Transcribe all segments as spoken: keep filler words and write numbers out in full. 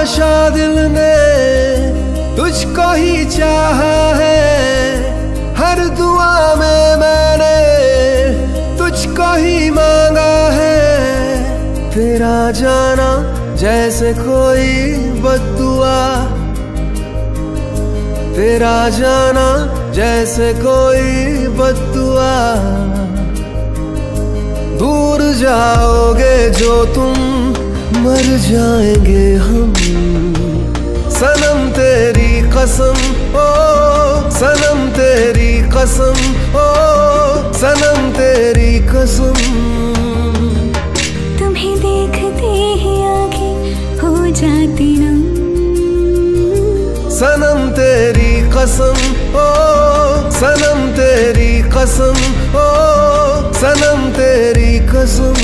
तमाशा दिल ने तुझको ही चाहा है, हर दुआ में मैंने तुझको ही मांगा है। तेरा जाना जैसे कोई बद्दुआ, तेरा जाना जैसे कोई बद्दुआ। दूर जाओगे जो तुम, मर जाएंगे हम। सनम तेरी कसम, ओ सनम तेरी कसम, ओ सनम तेरी कसम। तुम्हें देखते ही आँखें हो जाती नम। सनम तेरी कसम, ओ सनम तेरी कसम, ओ सनम तेरी कसम।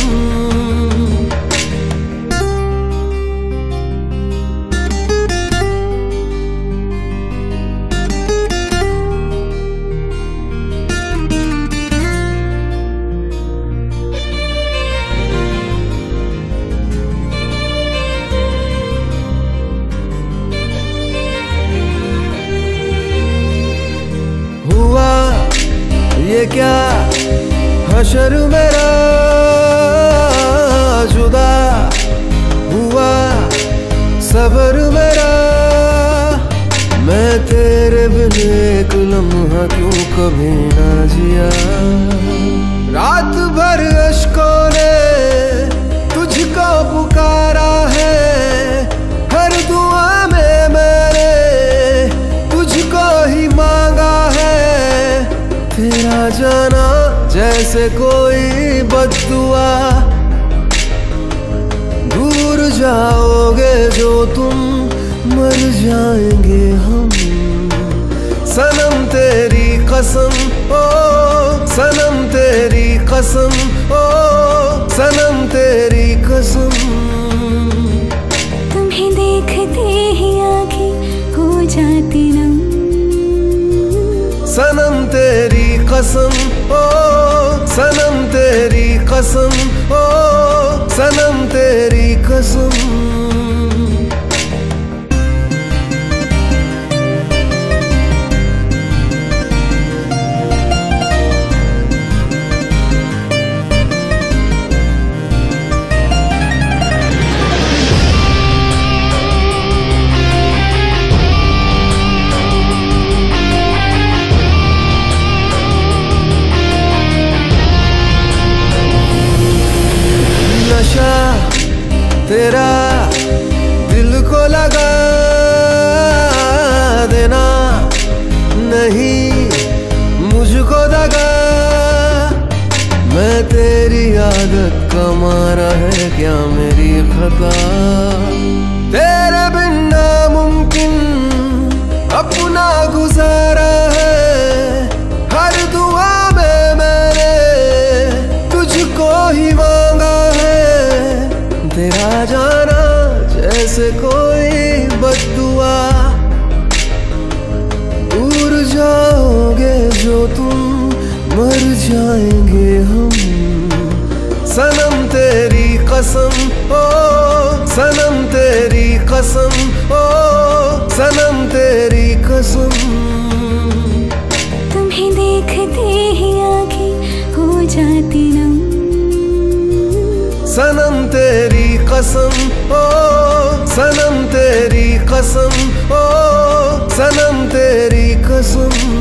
हुआ ये क्या हशर मेरा, जुदा हुआ सबर मेरा। मैं तेरे बिन एक लम्हा क्यों कभी ना जिया। रात भर अश्कों ने तुझको पुकारा है, हर दुआ में मैंने तुझको ही मांगा है। तेरा जाना जैसे कोई बद्दुआ, दूर जाओगे जो तुम, मर जाएंगे हम। सनम तेरी कसम, ओ सनम तेरी कसम, ओ सनम तेरी कसम। तुम्हें देखते ही आँखें हो जाती नम। सनम तेरी कसम, ओ सनम तेरी कसम, ओ सनम तेरी कसम। नशा तेरा दिल को लगा देना, नहीं मुझको दगा। मैं तेरी आदत का मारा है क्या मेरी खता। तेरे बिन नामुमकिन अपना गुजारा है, हर दुआ में मैंने तुझको ही मांगा है। तेरा जाना जैसे कोई बद्दुआ, दूर जाओगे जो तुम, मर जाएंगे हम। सनम तेरी कसम, ओ सनम तेरी कसम, ओ सनम तेरी कसम। तुम्हें देखते ही आँखें हो जाती नम। सनम तेरी कसम, ओ सनम तेरी कसम, ओ सनम तेरी कसम।